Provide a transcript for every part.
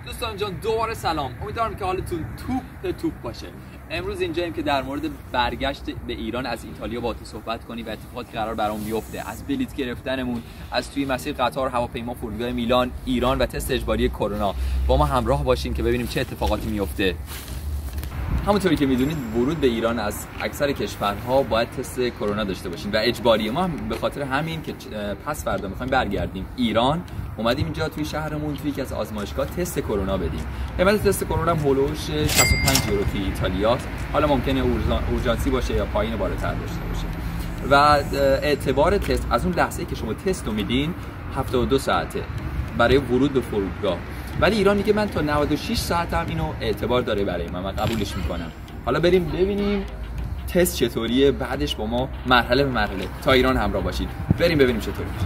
دوستان جان دوباره سلام، امیدوارم که حالتون توپ باشه. امروز اینجاییم که در مورد برگشت به ایران از ایتالیا با تو صحبت کنیم و اتفاقاتی قرار برام بیفته، از بلیط گرفتنمون، از توی مسیر قطار، هواپیما، فرودگاه میلان، ایران و تست اجباری کرونا. با ما همراه باشین که ببینیم چه اتفاقاتی میفته. همونطوری که میدونید ورود به ایران از اکثر کشورها باید تست کرونا داشته باشین و اجباریه. ما به خاطر همین که پس فردا میخوایم برگردیم ایران، اومدیم اینجا توی شهرمون توی یکی از آزمایشگاه تست کرونا بدیم. قیمت تست کرونا هم هولوش 65 یورو توی ایتالیا. حالا ممکنه اورژانسی باشه یا پایین بالاتر داشته باشه. و اعتبار تست از اون لحظه‌ای که شما تست رو میدین 72 ساعته برای ورود به فرودگاه. ولی ایران میگه من تا 96 ساعت هم اینو اعتبار داره برای من قبولش میکنم. حالا بریم ببینیم تست چطوریه، بعدش با ما مرحله به مرحله تا ایران همراه باشید. بریم ببینیم چطوری میشه.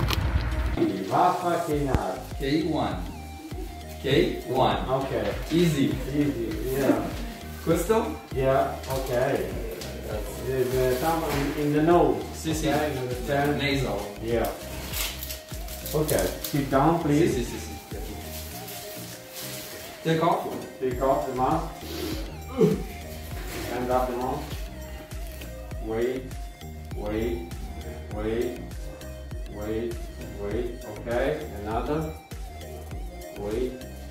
K1. K1. Okay. Easy. Easy, yeah. Questo? Yeah, okay. That's some in the nose. Sì, sì. Okay, you understand? Nasal. Yeah. Okay. Sit down, please. Sì. Take off. Take off the mask. Stand up the mask. Wait. Okay. Another. Wait.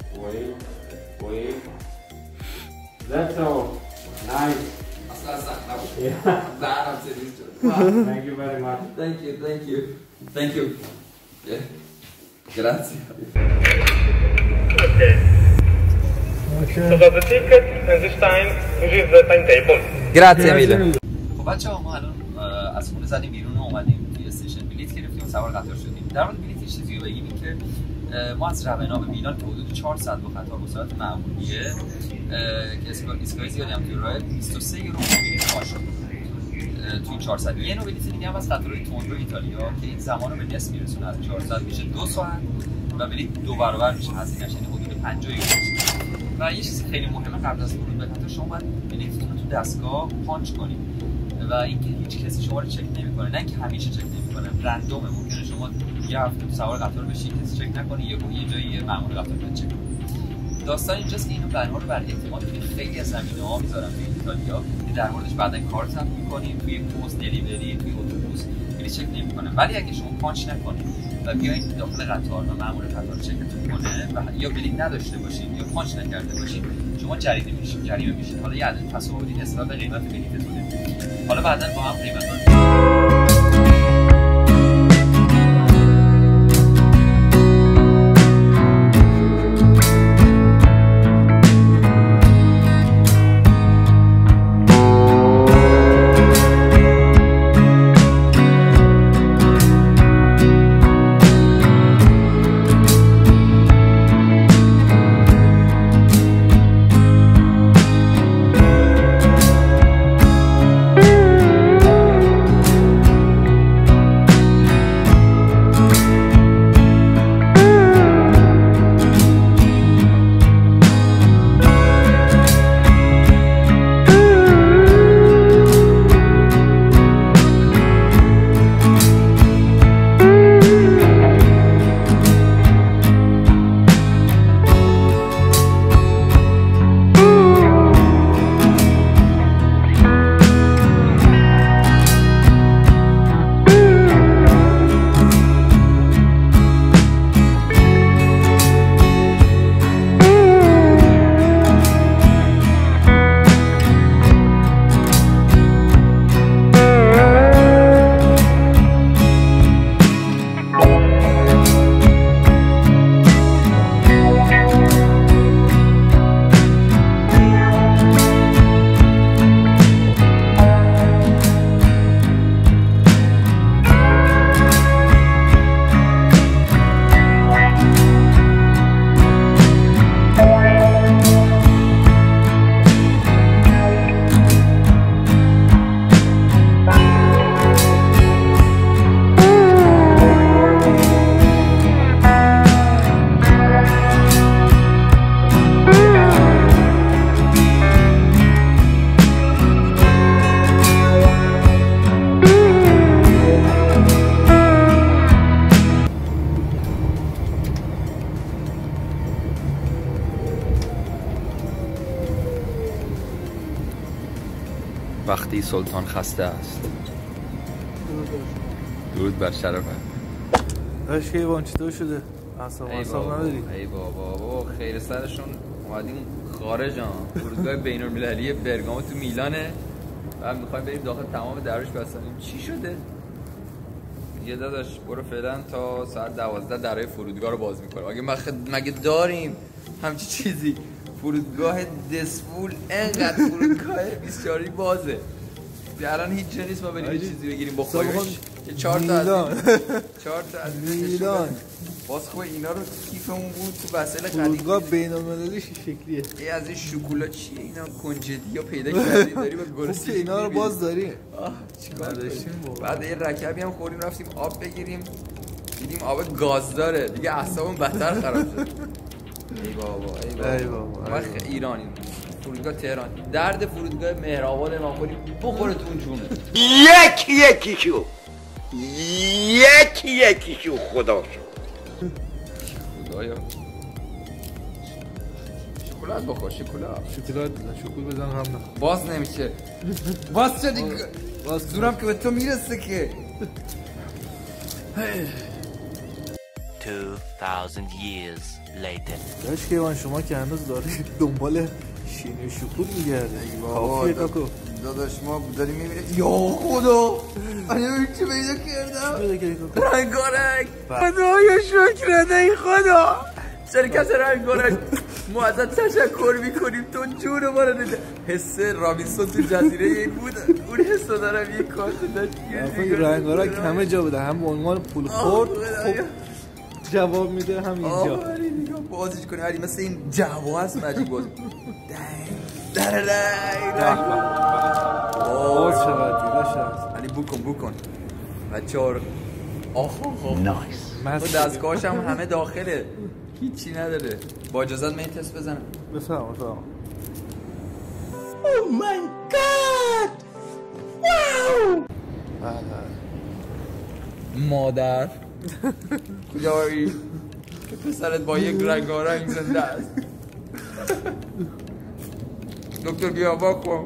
That's all. Nice. Yeah. Thank you very much. Thank you. Yeah. Grazie. So the ticket and this time we give the timetable. Grazie mille. خب بچه‌ها ما الان از خونه زدیم بیرون و اومدیم توی استیشن بلیط گرفتیم و سوار قطار شدیم. در مورد بلیط چیزی رو بگیم که ما از ربنا به میلان که حدود 4 ساعت با قطار به صورت معمولیه که اسکای زیادی هم توی راه 23 یورو بلیط ما شد توی 4 ساعت. یه نوع بلیط دیگه هم از قطارهای تندرو ایتالیا که این زمان رو به نصف میرسونه، از 4 ساعت میشه 2 ساعت و بلیط 2 برابر میشه هزینه‌اش، یعنی حدود 50 یورو. و یه چیز خیلی مهمه قبل از ورود به قطار شما باید بلیطتون رو تو دستگاه پانچ کنید و اینکه هیچ کسی شما رو چک نمی‌کنه، نه اینکه همیشه چک نمی‌کنه، رندومه. ممکنه شما یه هفته سوار قطار بشید کسی چک نکنه، یه جایی مأمور قطار بیاد چک کنه. داستان اینجاست که اینو بنها رو بر اعتماد توی خیلی از زمینه‌ها میذارن توی ایتالیا که در موردش بعداً کار ثبت می‌کنیم توی پست دلیوری، توی اتوبوس بلیط چک نمی‌کنن. ولی اگه شما پانچ نکنید و بیاید داخل قطار و مأمور قطار چکتون کنه و یا بلیط نداشته باشید یا پانچ نکرده باشید، شما جریمه میشید. حالا یه عدد تصاعدی نسبت به قیمت بلیطتونه. حالا بعداً با هم قیمت وقتی سلطان خسته است. درود بر شرفت. داشت کیوان چطور شده؟ اصلا نداری؟ ای بابا خیر سرشون اومدیم خارج فرودگاه بین‌المللی برگامو تو میلانه و میخوایم بریم داخل تمام دروش بستنیم. چی شده؟ یه داداش برو فعلا تا ساعت 12 درای فرودگاه رو باز میکنه. مگه داریم همچی چیزی؟ فرودگاه دسفول انقدر فرودگاه 24 بازه. الان هیچ جا نیست ما بریم یه چیزی بگیریم بخوریمش. 4 تا از میلان باز خوبه اینا رو کیفمون بود تو وسایل قدیمی. فرودگاه بین‌المللی شکلیه. ای از این شکلات چیه اینا؟ کنجدی ها پیدا کردیم داریم با گرسنگی اینا رو باز داریم. چیکار داشتیم؟ بعد یه رکبی هم خوردیم رفتیم آب بگیریم دیدیم آب گاز داره دیگه اعصابمون بدتر خراب شد. ای بابا ما ایرانی فرودگاه تهران درد فرودگاه مهرآباد ما خوریم بخوره تو اون جونه. یکی شو خدایا شکلات بخور. شکل بزن هم نه باز نمیشه. باز چه دیگه زورم که به تو میرسه که 2000 years later. داشت کیوان شما که هنوز داری دنبال شینی و شکول میگرده. کافیه کاکو داداش ما داریم میبینیم. یا خدا این چی پیدا کردم؟ رنگارنگ. خدایا شکر ای خدا. شرکت رنگارنگ ما ازت تشکر میکنیم تو جون ما رو دیده. حس رابینسون تو جزیره این بود. اون حس دارم یک کارت داشت. رنگارنگ همه جا بوده هم به عنوان پول خورد جواب میده هم اینجا. بازیش کنی هری مثل این جواب هست مجید باز. باز شد علی بکن بچه ها رو. نایس. دستگاهش هم همه داخله هیچی نداره. با اجازت من این تست بزنم. بفهم Oh my god. Wow. مادر کجایی که پسرت با یک رنگارنگ زنده است. دکتر بیا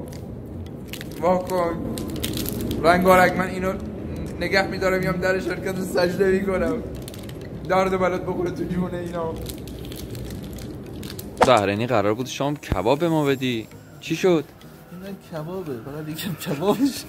واکن رنگارنگ. من اینو نگه میدارم میام در شرکت رو سجده میکنم. درد بلد بخوره تو جون اینا. بحرینی قرار بود شام کباب به ما بدی. چی شد؟ این کبابه فقط یکم کبابش.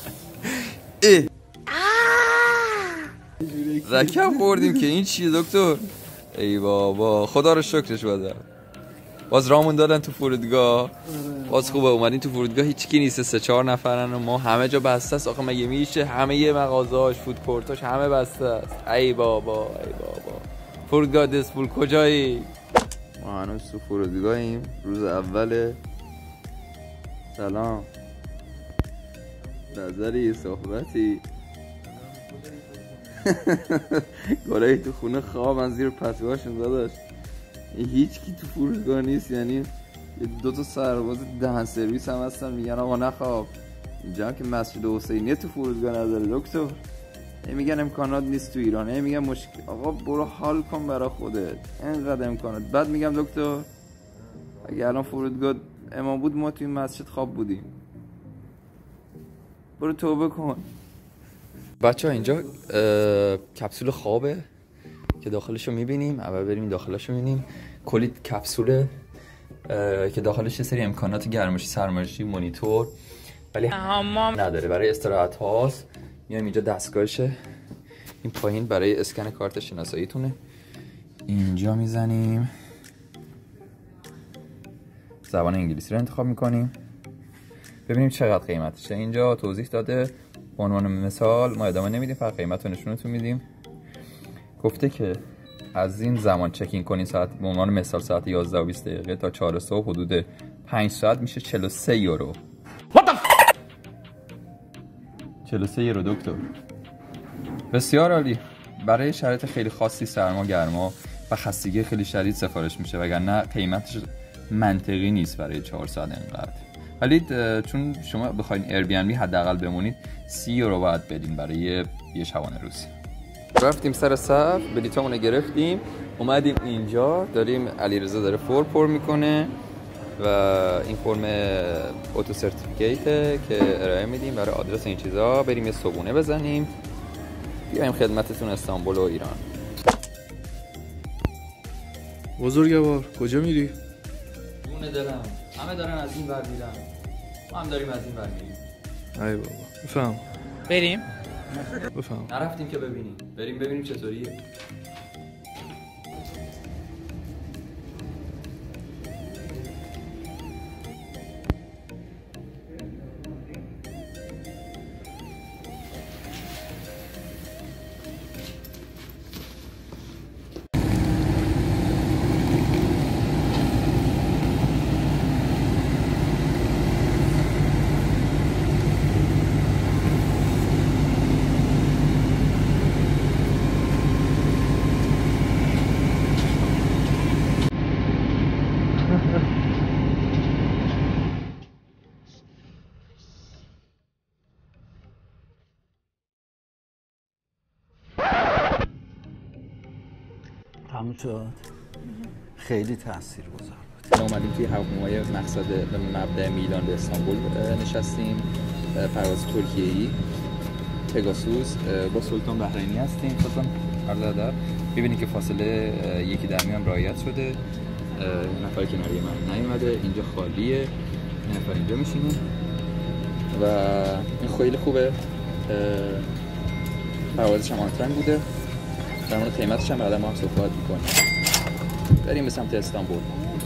رکب خوردیم که این چیه دکتر؟ ای بابا خدا رو شکرش بده. باز رامون دادن تو فرودگاه. باز خوبه اومدین تو فرودگاه هیچ کی نیست. 3-4 نفرن و ما همه جا بسته است. آخه مگه میشه همه مغازه‌هاش فود کورتاش همه بسته است. ای بابا فرودگاه دسپول کجایی؟ ما هنوز تو فرودگاهیم. روز اول. سلام نظری صحبتی. گلایی تو خونه خواب من زیر پتوهاشون داداش. هیچ کی تو فرودگاه نیست. یعنی 2 سرباز دهن سرویس هم هستن میگن آقا نخواب. اینجا که مسجد حسینیه تو فرودگاه نداره دکتر. میگن امکانات نیست تو ایران. میگن مشکل. آقا برو حال کن برا خودت. اینقدر امکانات. بعد میگم دکتر اگه الان فرودگاه امام بود ما تو این مسجد خواب بودیم. برو توبه کن. بچه ها اینجا کپسول خوابه که داخلشو میبینیم. اول بریم داخلشو میبینیم. کلی کپسوله که داخلش یه سری امکانات گرمایشی سرمایشی مانیتور ولی حمام نداره. برای استراحت هاست. میایم اینجا دستگاهشه. این پایین برای اسکن کارت شناسایی تونه. اینجا میزنیم زبان انگلیسی رو انتخاب میکنیم. ببینیم چقدر قیمتشه. اینجا توضیح داده. به عنوان مثال ما ادامه نمیدیم فقط قیمت رو نشونتون میدیم. گفته که از این زمان چکین کنین ساعت به عنوان مثال ساعت 11 و 20 دقیقه تا 4 صبح حدود 5 ساعت میشه 43 یورو. 43 یورو دکتر. بسیار عالی. برای شرایط خیلی خاصی سرما گرما و خستگی خیلی شدید سفارش میشه وگرنه قیمتش منطقی نیست برای 4 ساعت اینقدر. ولی چون شما بخواید ایر بی ان بی حداقل بمونید 30 یورو باید بدین برای یه شبانه روزی. رفتیم سر صف بلیطامون رو گرفتیم اومدیم اینجا. داریم علیرضا داره پر میکنه. و این فرم اوتو سرتیفیکیته که ارائه میدیم برای آدرس این چیزا. بریم یه صبونه بزنیم بیایم خدمتتون استانبول و ایران. بزرگوار کجا میری؟ جون دلم، همه دارن از این ور میرن، ما هم داریم از این ور میریم. ای بابا بفهم. بریم؟ بفهم. نرفتیم که ببینیم، بریم ببینیم چطوریه. تموم شد. خیلی تاثیرگذار بود. ما اومدیم توی هواپیمای مقصد به مبدأ میلان به استانبول نشستیم. پرواز ترکیه‌ای پگاسوس با سلطان بحرینی هستیم. سلطان عرض ببینید که فاصله یکی در میان رعایت شده. نفر کناری من نیومده، اینجا خالیه، نفر اینجا میشینه و این خیلی خوبه. پروازش هم آنتن بوده. در مورد قیمتش هم بعدا ما هم صحبت میکنیم. بریم به سمت استانبول.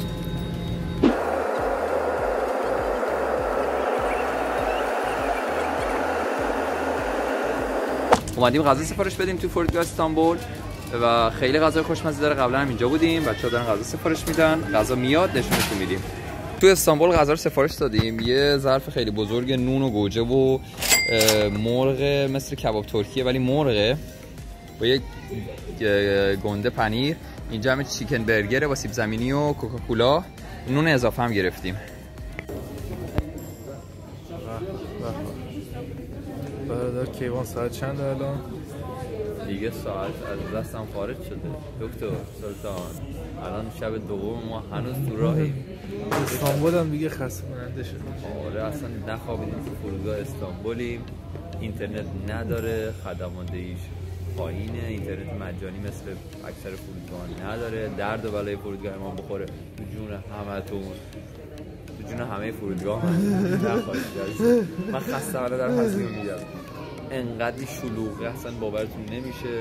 اومدیم غذا سفارش بدیم تو فرودگاه استانبول و خیلی غذای خوشمزه داره. قبلا هم اینجا بودیم، بچه‌ها دارن غذا سفارش میدن. غذا میاد نشونتون میدیم. تو استانبول غذا رو سفارش دادیم. یه ظرف خیلی بزرگ نون و گوجه و مرغ مثل کباب ترکیه ولی مرغه با یک گنده پنیر. اینجا همه چیکن برگره با سیب زمینی و کوکاکولا. نون اضافه هم گرفتیم. برادر کیوان ساعت چنده الان؟ دیگه ساعت از دستم خارج شده دکتر سلطان. الان شب دوم ما هنوز تو راهیم. استانبول هم دیگه خسته کننده شده. آره اصلا نخوابیدیم تو فرودگاه استانبولیم. اینترنت نداره، خدماتش پایینه، اینترنت مجانی مثل اکثر فرودگاه نداره. درد و بلای فرودگاه ما بخوره تو جون همتون، تو جون همه فرودگاه من خسته منه در هزینه میگم. انقدر شلوغه اصلا باورتون نمیشه.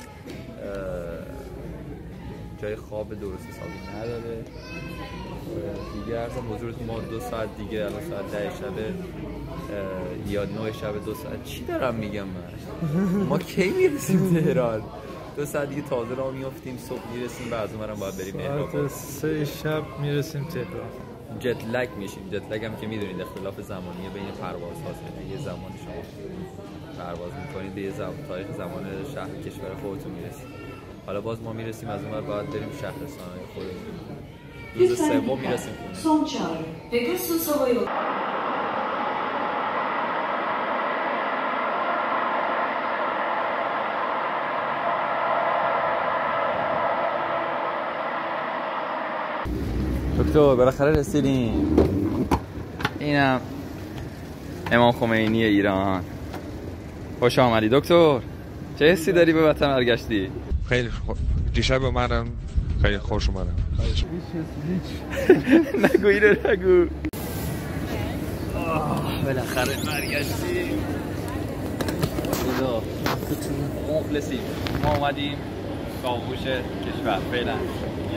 جای خواب درست حسابی نداره. دیگه ارزم حضورتون ما 2 ساعت دیگه، الان ساعت 10 شبه یا 9 شب 2 ساعت چی دارم میگم من؟ ما کی میرسیم تهران؟ 2 ساعت دیگه تازه راه میافتیم، صبح میرسیم. بعد از اونم باید بریم مهرآباد. ساعت 3 شب میرسیم تهران. جت لگ میشیم. جت لگ هم که میدونید اختلاف زمانی بین پرواز هاست. یه زمان شما پرواز میکنید به یه تاریخ زمان شهر کشور خودتون میرسید. حالا باز ما میرسیم از اون ور باید بریم شهرستان‌های خودمون. روز سوم میرسیم خونه. دکتر بالاخره رسیدیم. اینم امام خمینی ایران. خوش آمدی دکتر. چه حسی داری به وطن برگشتی؟ خیلی دیشب اومدم، خیلی خوش اومدم. نگو اینو نگو. بالاخره برگشتی. خدا مخلصیم. ما اومدیم کاوش کشور فعلا.